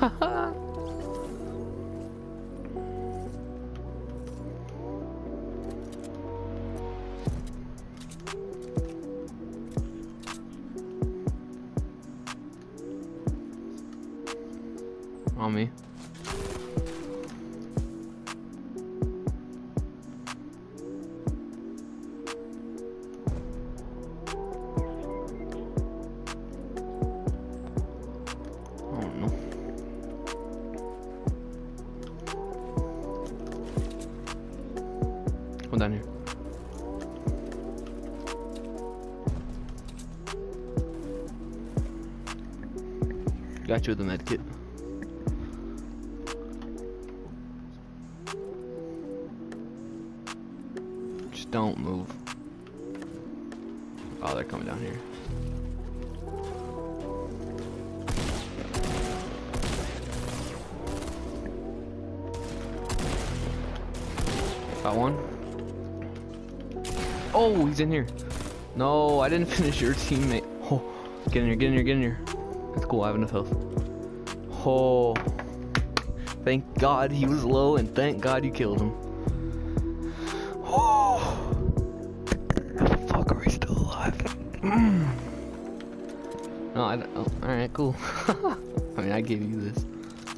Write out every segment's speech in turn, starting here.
On me. Oh no. Come down here. Got you with the med kit. Just don't move. Oh, they're coming down here. Got one. Oh, he's in here. No, I didn't finish your teammate. Oh, get in here, get in here, get in here. That's cool, I have enough health. Oh, thank God he was low, and thank God you killed him. Oh, how the fuck are we still alive? No, I don't. Oh, all right, cool. I mean, I gave you this.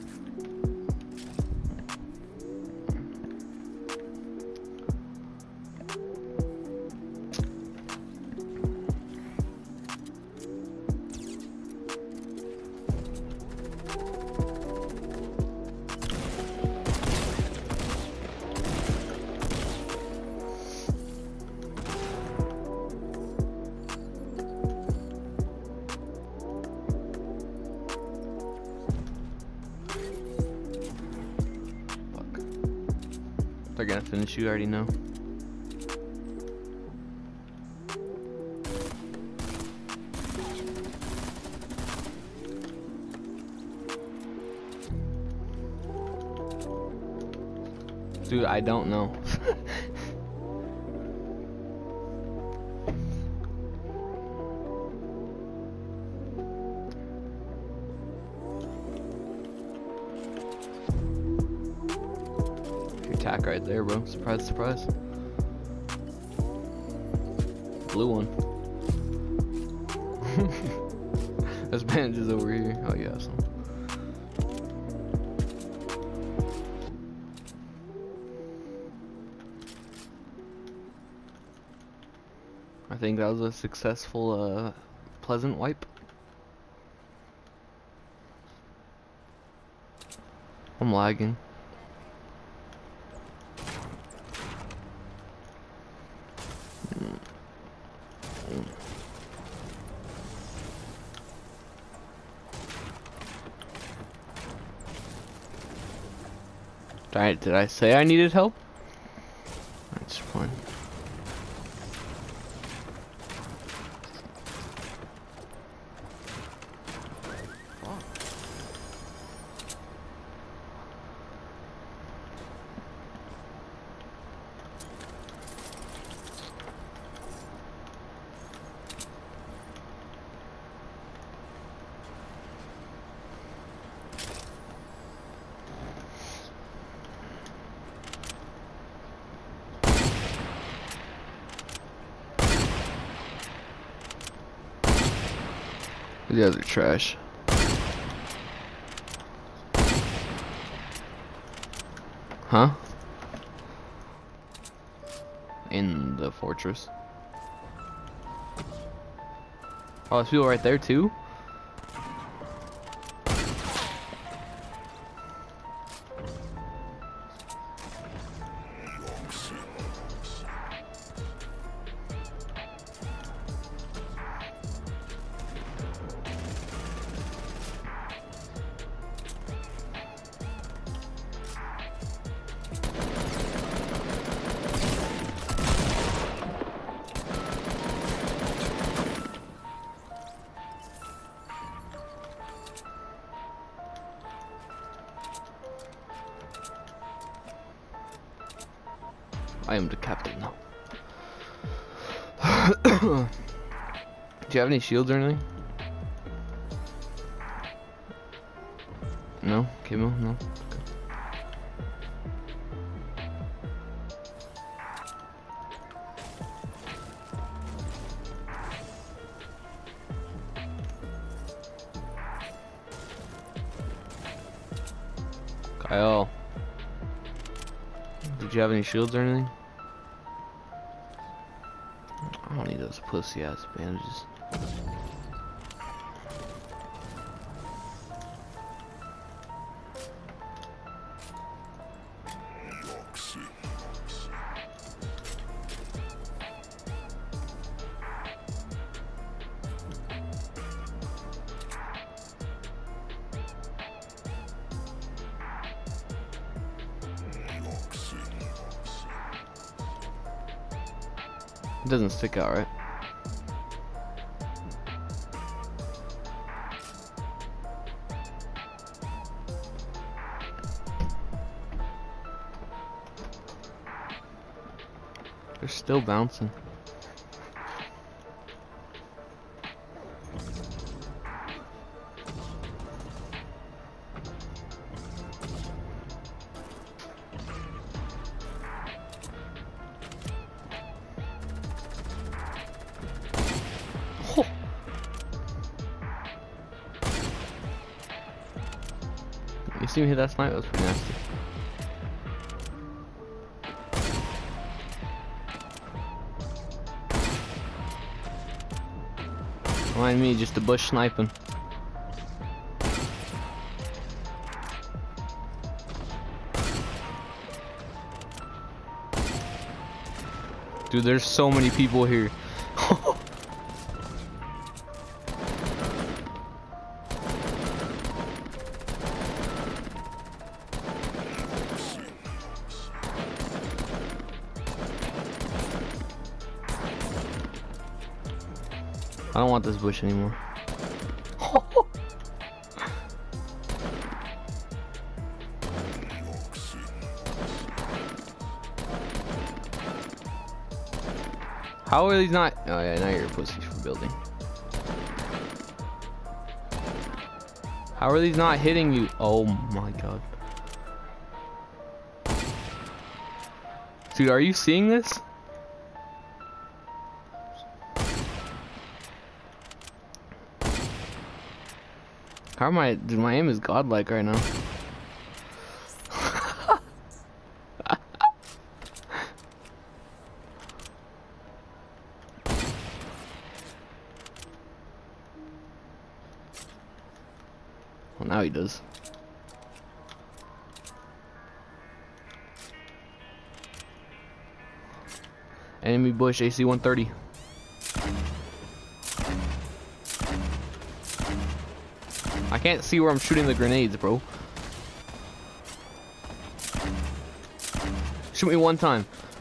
They're gonna finish you, I already know. Dude, I don't know. Attack right there, bro. Surprise, surprise. Blue one. There's bandages over here. Oh, yeah, some. I think that was a successful, pleasant wipe. I'm lagging. Did I say I needed help? That's fine. The other trash. Huh? In the fortress. Oh, there's people right there too? I am the captain now. Do you have any shields or anything? No? Camo? No? Okay. Kyle. Did you have any shields or anything? I don't need those pussy ass bandages. It doesn't stick out, right? They're still bouncing. Oh. You see me hit that snipe? That was pretty nasty. Mind me, just a bush sniping. Dude, there's so many people here. I don't want this bush anymore. How are these not? Oh yeah, now you're a pussy for building. How are these not hitting you? Oh my god. Dude, are you seeing this? How am I? Dude, my aim is godlike right now. Well, now he does. Enemy bush, AC 130. I can't see where I'm shooting the grenades, bro. Shoot me one time.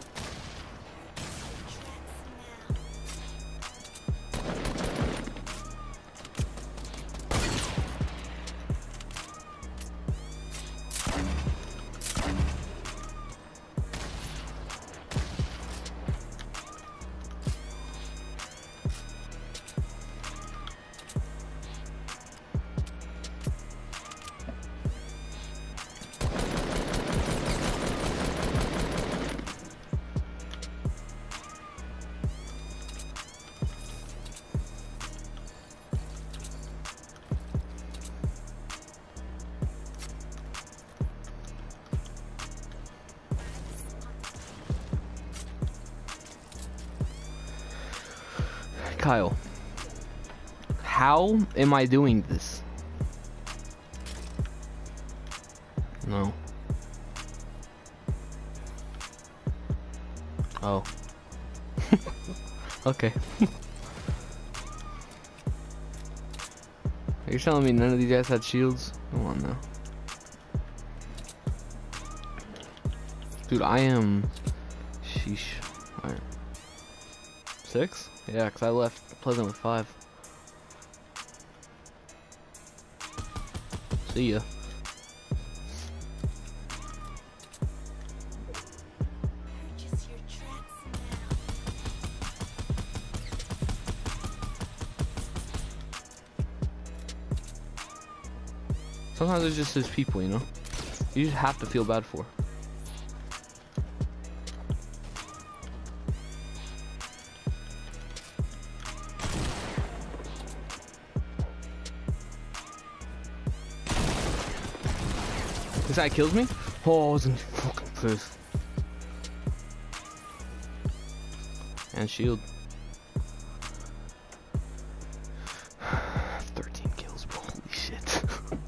Kyle, how am I doing this? No. Oh. Okay. Are you telling me none of these guys had shields? Come on now. Dude, I am... Sheesh. Alright. 6? Yeah, because I left Pleasant with 5. See ya. Sometimes it's just his people, you know? You just have to feel bad for. This guy kills me? Oh, I was in fucking pissed. And shield. 13 kills, bro. Holy shit.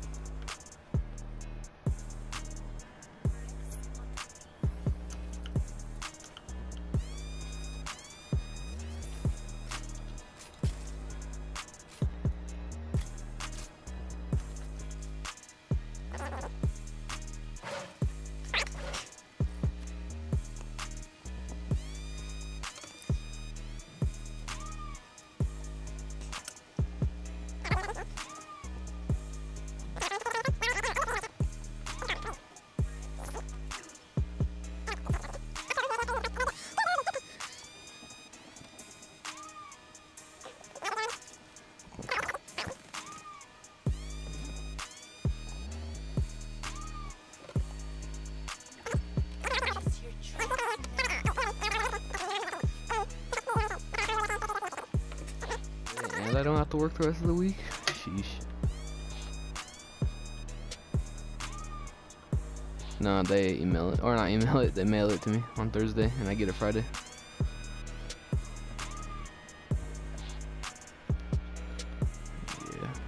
And I don't have to work the rest of the week? Sheesh. No, they email it. Or not email it, they mail it to me on Thursday and I get it Friday. Yeah.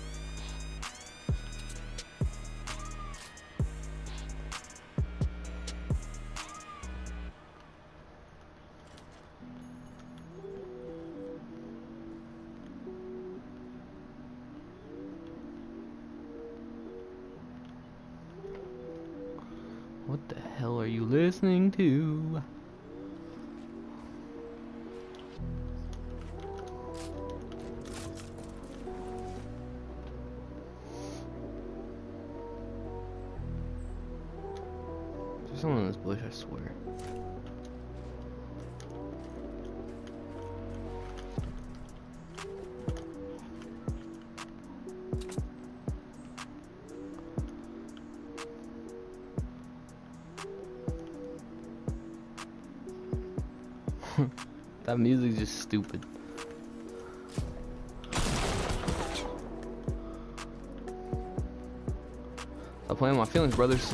What the hell are you listening to? There's someone in this bush, I swear. That music's just stupid. I'm playing my feelings, brothers.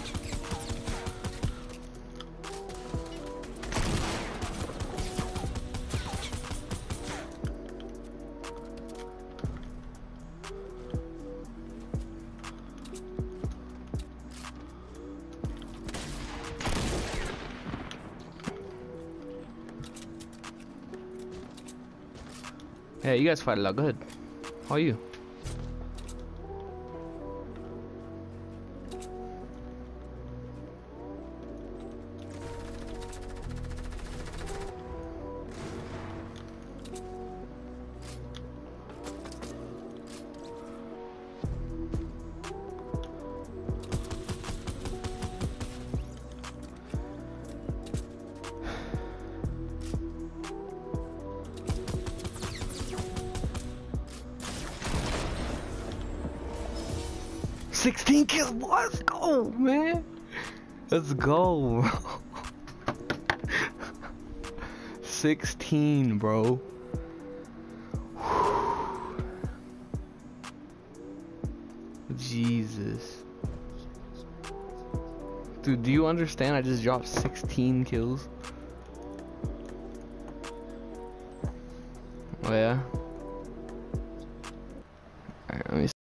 Yeah, you guys fight a lot. Go ahead. How are you? $16 kills, boy. Let's go, man. Let's go, bro. 16, bro. Jesus. Dude, do you understand? I just dropped 16 kills. Oh, yeah? Alright, let me